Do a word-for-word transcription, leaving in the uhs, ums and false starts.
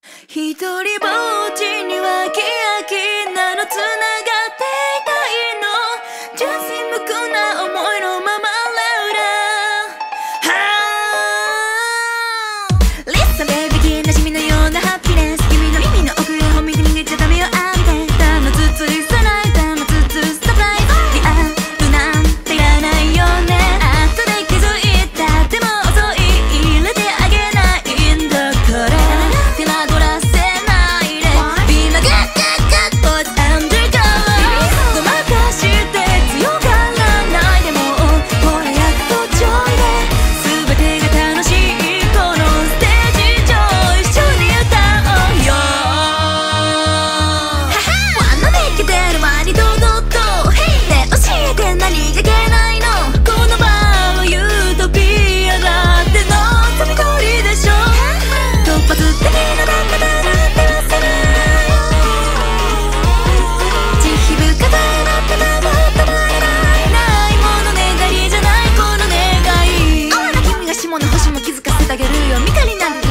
一人ぼっちにはキラキラのつながっていたいの。純粋無垢な思いのままListen baby 気なしみのようなハピネス。君の耳の奥へ本見て逃げちゃダメよ浴びて。たまつついさないたまつつサプライズ。リアルなんていらないよね。後で気づいたでも遅い。入れてあげないんだから手間取らせないで。Be my good good good boys undercover。 ごまかして強がらないでもほらやっとちょいで。全てが楽しいこのステージ上一緒に歌おうよ。Wanna make it 出る前に堂々とねえ教えて何がいけないの。この場をユートピアだってのつみ通りでしょ。突発的なダンダダなんて忘れ慈悲深さなってもっとないないないもの願いじゃないこの願い。青な君が下の星も気づかせてあげるよ。光なんて